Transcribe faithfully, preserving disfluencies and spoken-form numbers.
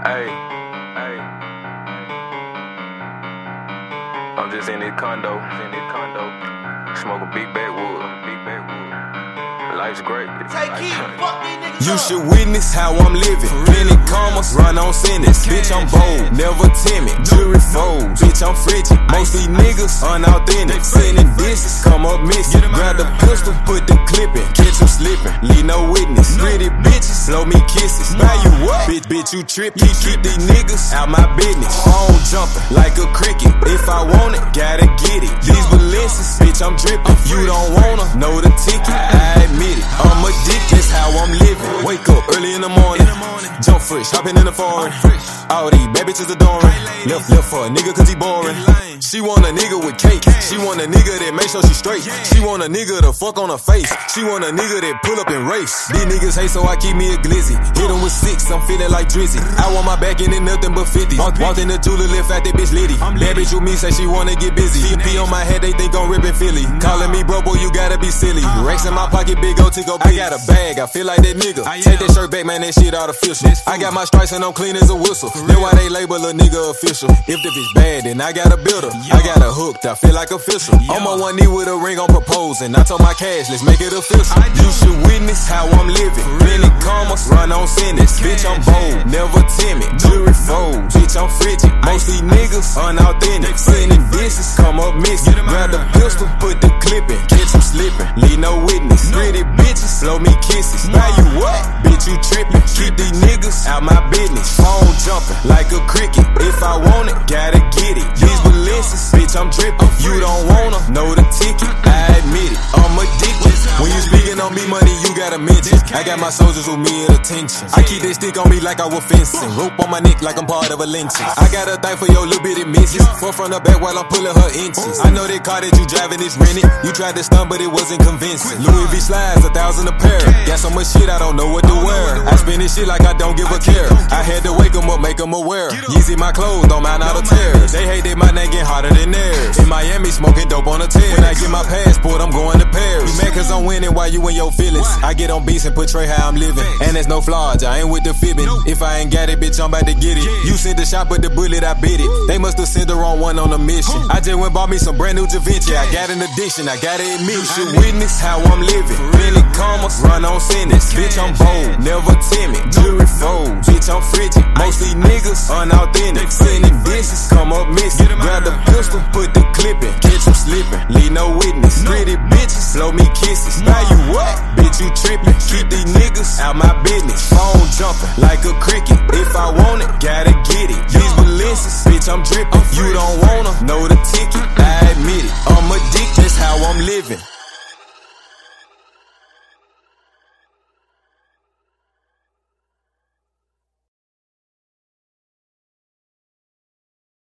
Hey, hey. I'm just in this condo, in this condo, smoking big backwood, big backwood. Life's great. Take heed, fuck these niggas You up. should witness how I'm living. Plenty commas, run on sentence. Bitch, I'm bold, never timid. Jury folds, bitch, I'm frigid. Most these niggas unauthentic. Sending disses, come up missing. Grab the pistol, put the clip in. Catch them slipping, leave no witness. Pretty bitches, blow me kisses. Buy you what? Bitch, bitch, you trippin'. Keep these niggas out my business. Phone jumping like a cricket. If I want it, gotta get it. These Balenciagas, bitch, I'm drippin'. You don't wanna know the ticket. I admit it. I'm addicted, that's how I'm living. Wake up early in the morning, jump fresh, hopping in the foreign. All these bad bitches adoring. Left, left for a nigga cause he boring. She want a nigga with cake. She want a nigga that make sure she straight. She want a nigga to fuck on her face. She want a nigga that pull up and race. These niggas hate so I keep me a glizzy. Hit him with six, I'm feeling like Drizzy. I want my back in it, nothing but fifty. Walked in the jeweler, lift out that bitch litty. Bad bitch with me, say she wanna get busy. P P on my head, they think I'm ripping Philly. Calling me bro, boy, you gotta be silly. Racks in my pocket, big O Tico. I got a bag, I feel like that nigga. Take that shirt back, man, that shit artificial. I got my stripes and I'm clean as a whistle. That's why they label a nigga official. If the bitch bad, then I got a builder. I got a hooked, I feel like official. I'm on one knee with a ring, I'm proposing. I told my cash, let's make it official. You should witness how I'm living. Plenty commas, run on sentence. Bitch, I'm bold, never timid. Jury folds, bitch, I'm frigid. Most these niggas unauthentic. Sending disses, come up missing. Grab the pistol, put the clip in. Catch them slipping, leave no witness. Pretty bitches, blow me kisses. Buy you what? Bitch, you trippin'. Keep these niggas out my business. Phone jumping like a cricket. If I want it, gotta get it. These Balenciagas, bitch, I'm drippin'. You don't wanna know the ticket. I admit it, I'm addicted. When you speaking on me money, you gotta mention. I got my soldiers with me at attention. I keep that stick on me like I was fencing. Rope on my neck like I'm part of a lynching. I got a thing for your little bitty missus. Front from the back while I'm pulling her inches. I know that car that you driving is rented. You tried to stun, but it wasn't convincing. Louis V slides, a thousand a pair. Got so much shit, I don't know what to wear. I spend this shit like I don't give a care. I had to wake them up, make them aware. Yeezy my clothes, don't mind all the tears. They hate that my name get harder than theirs. In Miami, smoking dope on a tear. When I get my passport, I'm going to Paris. You mad cause I'm winning while you in your feelings. I get on beats and portray how I'm living. And there's no flaws, I ain't with the fibbing. If I ain't got it, bitch, I'm about to get it. You sent the shot, but the bullet, I bit it. They must have sent the wrong one on a mission. I just went bought me some brand new Givenchy. I got an addiction, I gotta admit. You should witness how I'm living. Plenty commas, run on sentence. Bitch, I'm bold, never timid. Jury folds, bitch, I'm frigid. Most these niggas unauthentic. Sending disses, come up missing. Grab the pistol, put the clip in. Catch them slipping, leave no witness. Pretty bitches, blow me kisses. Buy you what? Bitch, you trippin'. Keep these niggas out my business. Phone jumping like a cricket. If I want it, gotta get it. These Balenciagas, bitch, I'm drippin'. You don't wanna know the ticket. I admit it, I'm addicted. That's how I'm living.